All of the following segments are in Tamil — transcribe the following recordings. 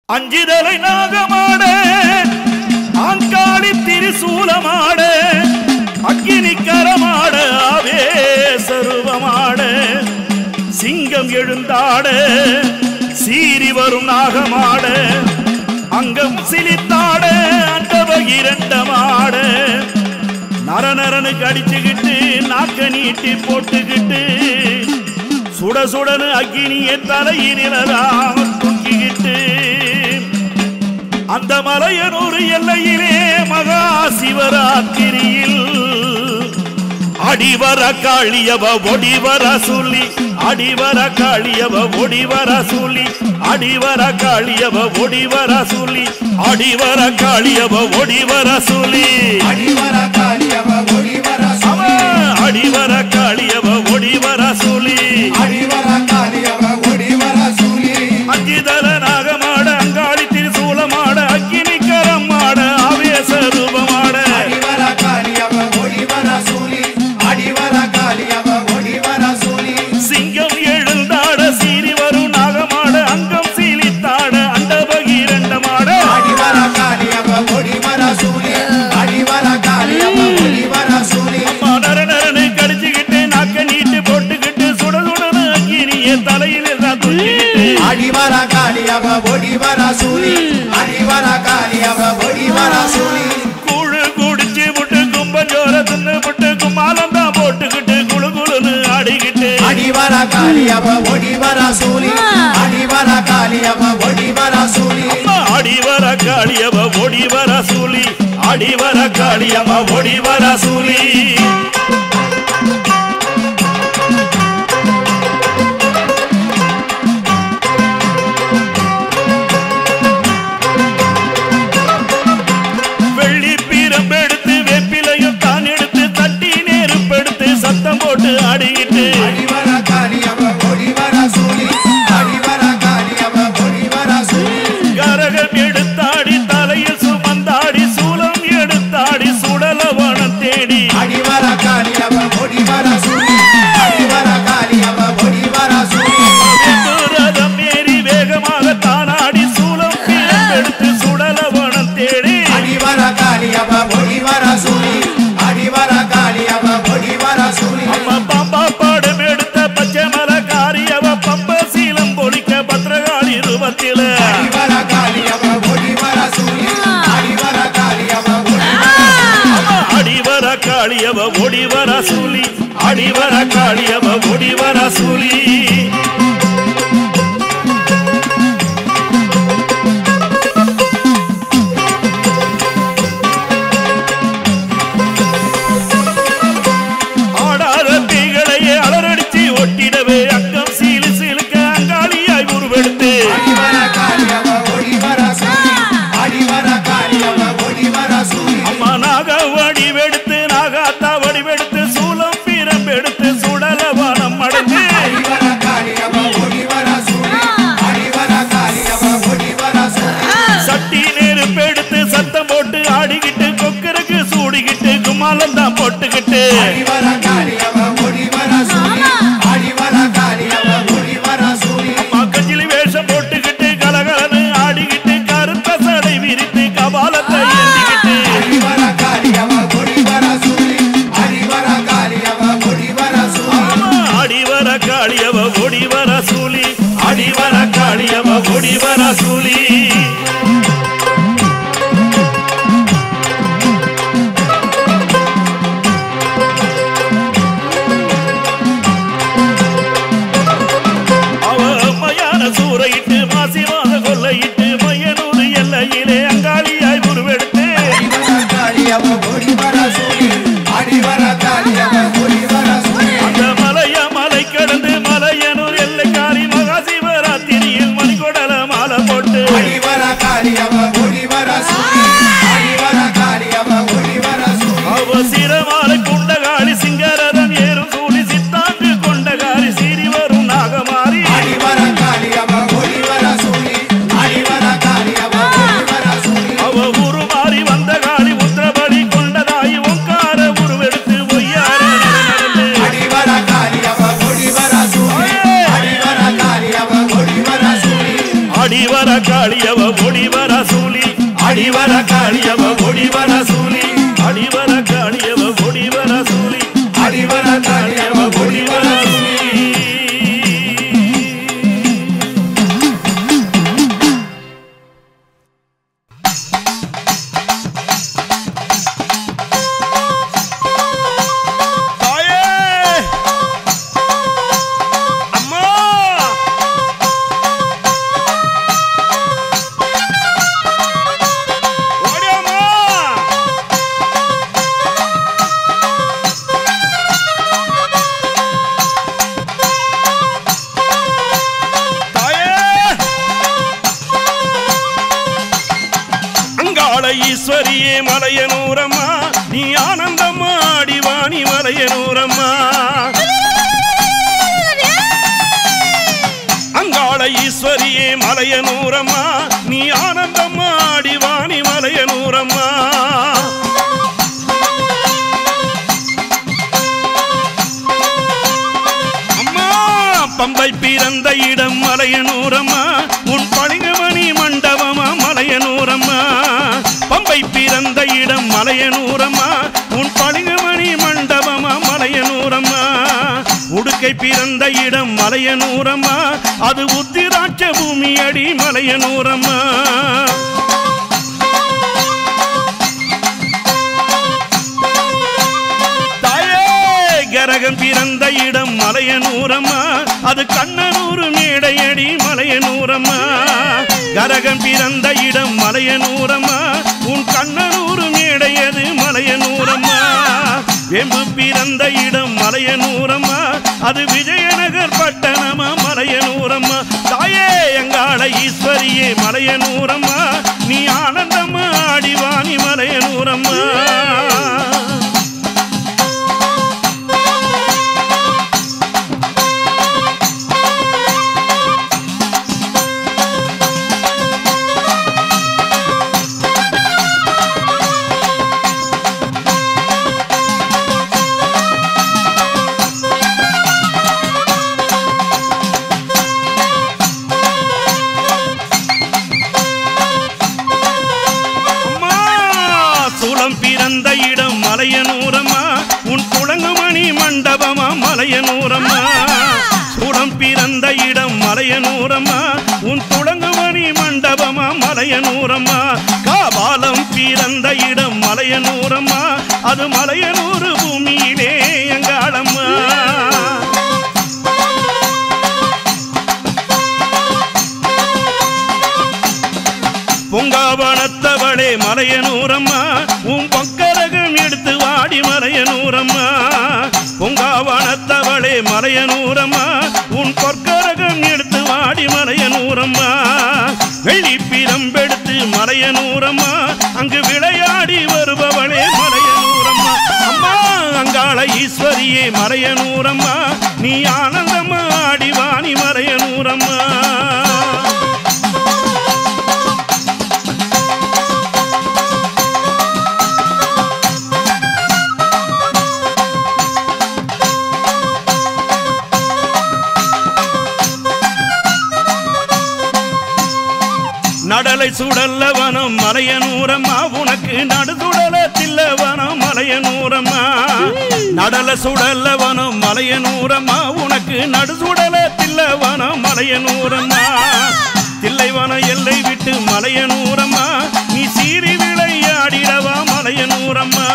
அஞ்சிதலை நாகமாட ஆங்காளி திரிசூலமாட அக்கினிக்கரமாட ஆவேசருவமாட சிங்கம் எழுந்தாட சீறி வரும் நாகமாட அங்கம் சிலித்தாட அண்டவ இரண்டமாட நரநரனு கடிச்சுக்கிட்டு நாக்க நீட்டி போட்டுக்கிட்டு சுட சுடனு அக்கினியை தலையினிலாம் தூக்கிக்கிட்டு அந்த மலையனூர் எல்லையிலே மகா சிவராத்திரியில் அடிவர காளியவ ஒடிவர சொல்லி அடிவர காளியவ ஒடிவர சொல்லி அடிவர காளியவ ஒடிவர சொல்லி அடிவர காளியவ ஒடிவர சொல்லி அடிவர காளியவ ஒடிவர சொல்லி அடிவர காளியவ ஒடிவர சொல்லி அடிவர காளியவ ஒடிவர சொல்லி அஞ்சிதல நாகமாட அங்காளி திரிசூலமாட அக்கினிக்கரமாட ஆவேச ரூபமாட அடிவர காளியவ ஒடிவர சொல்லி அடிவர காளியவ ஒடிவர சொல்லி சிங்கம் எழுந்தாட சீறி வரும் நாகமாட அங்கம் சீலித்தாட அண்டபகிரண்டமாட அடிவர காளியவ ஒடிவர சொல்லி அடிவர காளியவ ஒடிவர சொல்லி நரநரனு கடிச்சுக்கிட்டு நாக்க நீட்டு போட்டுக்கிட்டு சுட சுடனு அக்கினியை தலையில தூக்கிக்கிட்டு அடிவர காளியவ ஒடிவர சொல்லி அடிவர காளியவ ஒடிவர சொல்லி கூழு குடிச்சு விட்டு கும்பஞ்சோர தின்னு விட்டு கும்மாலம் தான் போட்டுக்கிட்டு குழு குழுன்னு ஆடிக்கிட்டு அடிவர காளியவ ஒடிவர சொல்லி அடிவர காளியவ ஒடிவர சொல்லி அடிவர காளியவ ஒடிவர சூலி அடிவர காளியவ ஒடிவர சூலி வெள்ளி பீரம்பெடுத்து வெப்பிலையும் தான் எடுத்து தட்டி நெருப்பெடுத்து சத்தம் போட்டு ஆடிக்கிட்டு அடிவர காளியவ ஒடிவர சொல்லி அடிவர காளியவ ஒடிவர சொல்லி கரகம் எடுத்தாடி தலையில் சுமந்தாடி சூலம் எடுத்தாடி சுடலவனம் தேடி அடிவர காளியவ ஒடிவர சொல்லி அடிவர காளியவ ஒடிவர சொல்லி ரதம் ஏறி வேகமாக தானாடி சூலம் எடுத்து சுடலவனம் தேடி அடிவர காளியவ ஒடிவர சொல்லி அடிவர காளியவ ஒடிவர சொல்லி அம்மா பாம்பா பாடம் எடுத்த பச்சை மலை காரியவ பம்ப சீலம் பொழிக்க பத்திரகாளி ரூபத்தில அடிவர காளியவ ஒடிவர சொல்லி அடிவர காளியவ அடிவர காளியவ ஒடிவர சூலி அடிவர காளியவ ஒடிவர சூலி ஆடாத தீகளையே அலரடிச்சு ஒட்டிடவே அங்கம் சீலு சீலுக்க அங்காளியாய் உருவெடுத்து அடிவர காளியவ ஒடிவர சொல்லி அடிவர காளியவ ஒடிவர சொல்லி அம்மா நாக வடிவெடுத்து நாகாத்தா வடிவெடுத்து சூலம் பீரம்பெடுத்து சுடலவனம் அடைந்து அடிவர காளியவ ஒடிவர சொல்லி அடிவர காளியவ ஒடிவர சொல்லி சட்டி நெருப்பெடுத்து சத்தம் போட்டு ஆடிக்கிட்டு கொக்கருக்கு சூடிக்கிட்டு கும்மாலம் தான் போட்டுக்கிட்டு அடிவர காளியவ ஒடிவர சொல்லி அடிவர காளியவ ஒடிவர சொல்லி கஞ்சிலி வேஷம் போட்டுக்கிட்டு கலகலன்னு ஆடிக்கிட்டு கருத்த சடை விரித்து கபாலத்தை ஏந்திக்கிட்டு அடிவர காளியவ ஒடிவர சொல்லி அடிவர காளியவ ஒடிவர சொல்லி அடிவர காளியவ ஒடிவர சூலி அடிவர காளியவ ஒடிவர சூலி அவ மயான சூறையிட்டு மாசிமாக கொள்ளையிட்டு மையனூர் எல்லையிலே அங்காளியாய் உருவெடுத்து அடிவர காளியவ ஒடிவர சொல்லி அடிவர காளியவ ஒடிவர சொல்லி அந்த மலை கடந்து மலையனூர் எல்லைக்காரி மகா சிவராத்திரியில் மணிக்கொடல மாலை போட்டு அடிவர காளியவ ஒடிவர சொல்லி அடிவர காளியவ ஒடிவர சொல்லி அவ சிரமாலை குண்டகாளி சிங்கரதம் ஏறும் சூழி சித்தாங்கு கொண்டகாரி சீறி வரும் நாகமாரி அடிவர காளியவ ஒடிவர சொல்லி அடிவர காளியவ ஒடிவர சொல்லி அவ உருமாறி வந்த காளி உத்திரபடி கொண்டதாய் ஓங்கார உருவெடுத்து ஒய்யார நடந்து அடிவர காளியவ ஒடிவர சொல்லி அடிவர காளியவ ஒடிவர சொல்லி அடிவர காளியவ ஒடிவர சூலி அடிவர காளியவ ஒடிவர சூலி அடிவர காளியவ ஒடிவர சூலி அடிவர காளியவ ஒடிவர சூலி ஈஸ்வரியே மலையனூரம்மா நீ ஆனந்தம்மா அடிவாணி மலையனூரம்மா அங்காள ஈஸ்வரியே மலையனூரம்மா நீ ஆனந்தம்மா அடிவாணி மலையனூரம்மா அம்மா பம்பை பிறந்த இடம் மலையனூரம்மா உன் பளிங்குமணி மண்டபமா மலையனூரம்மா பம்பை பிறந்த இடம் மலையனூரம்மா உன் பளிங்குமணி மண்டபமா மலையனூரம்மா உடுக்கை பிறந்த இடம் மலையனூரம்மா அது உத்திராட்ச பூமி அடி மலையனூரம்மா தாயே கரகம் பிறந்த இடம் மலையனூரம்மா அது கண்ணனூர் மேடையடி மலையனூரம்மா கரகம் பிறந்த இடம் மலையனூரம்மா உன் கண்ணனூர் மேடையது மலையனூரம்மா வெம்பு பிறந்த இடம் மலையனூரம்மா அது விஜயநகர் பட்டணமா மலையனூரம்மா தாயே எங்காள ஈஸ்வரியே மலையனூரம்மா நீ ஆனந்தம்மா அடிவாணி மலையனூரம்மா பிறந்த இடம் மலையனூரம்மா உன் குளங்குமணி மண்டபமா மலையனூரம்மா சூடம் பிறந்த இடம் மலையனூரம்மா உன் குளங்குமணி மண்டபமா மலையனூரம்மா காபாலம் பிறந்த இடம் மலையனூரம்மா அது மலையனூர் பூமியிலே எங்காளம்மா பொங்காவனத்தவளே மலையனூரம்மா உன் பொக்கரகம் எடுத்து வாடி மலையனூரம்மா பொங்காவனத்தவளே மலையனூரம்மா உன் பொற்கரகம் எடுத்து வாடி மலையனூரம்மா வெள்ளி பிரம்பெடுத்து மலையனூரம்மா அங்கு விளையாடி வருபவளே மலையனூரம்மா அம்மா அங்காள ஈஸ்வரியே மலையனூரம்மா நீ ஆனந்தம்மா அடிவாணி மலையனூரம்மா நடலை சுடல்ல வனம் மலையனூரம்மா உனக்கு நடுதுடல தில்லவனம் மலையனூரம்மா நடல சுடல்ல வனம் மலையனூரம்மா உனக்கு நடுசுடல தில்லவனம் மலையனூரம்மா தில்லைவனம் எல்லை விட்டு மலையனூரம்மா நீ சீறி விளையாடிடவா மலையனூரம்மா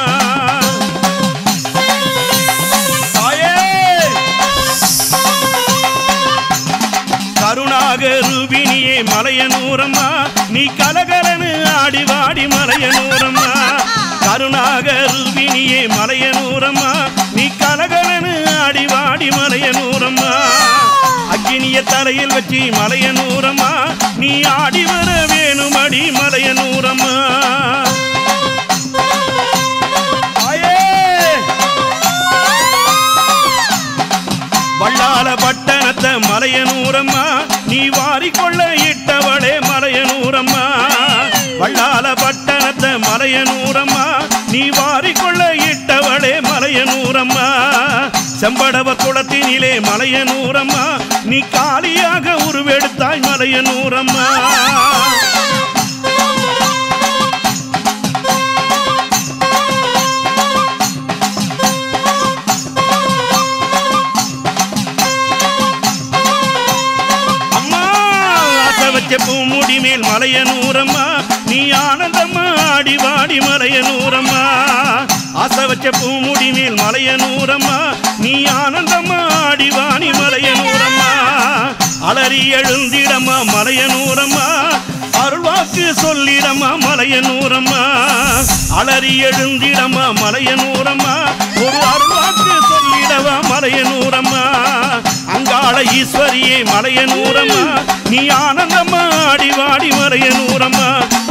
கருணாக ரூபினியே மலையனூரம்மா நீ கலகலனு ஆடி வாடி மலையனூரம்மா கருணாக ரூபினியே மலையனூரம்மா நீ கலகலனு ஆடி வாடி மலையனூரம்மா அக்கினிய தலையில் வச்சு மலையனூரம்மா நீ ஆடி வர வேணுமடி மலையனூரம்மா வள்ளால பட்டணத்தை மலையனூரம்மா நீ வாரிக்கொள்ள இட்டவளே மலையனூரம்மா வள்ளால பட்டணத்தை மலையனூரம்மா நீ வாரிக்கொள்ள இட்டவளே மலையனூரம்மா செம்படவ குளத்தினிலே மலையனூரம்மா நீ காலியாக உருவெடுத்தாய் மலையனூரம்மா மேல் மலையனூரம்மா நீ ஆனந்தம்மா ஆடி வாடி மலையனூரம்மா ஆசை வச்ச பூமுடி மேல் மலையனூரம்மா நீ ஆனந்தம்மா ஆடி வாடி மலையனூரம்மா அலறி எழுந்திடம்மா மலையனூரம்மா அருள்வாக்கு சொல்லிடம்மா மலையனூரம்மா அலறி எழுந்திடம்மா மலையனூரம்மா ஒரு அருள்வாக்கு சொல்லிடவா மலையனூரம்மா அங்காள ஈஸ்வரியே மலையனூரம்மா நீ ஆனந்தம்மா ஆடி வாடி மலையனூரம்மா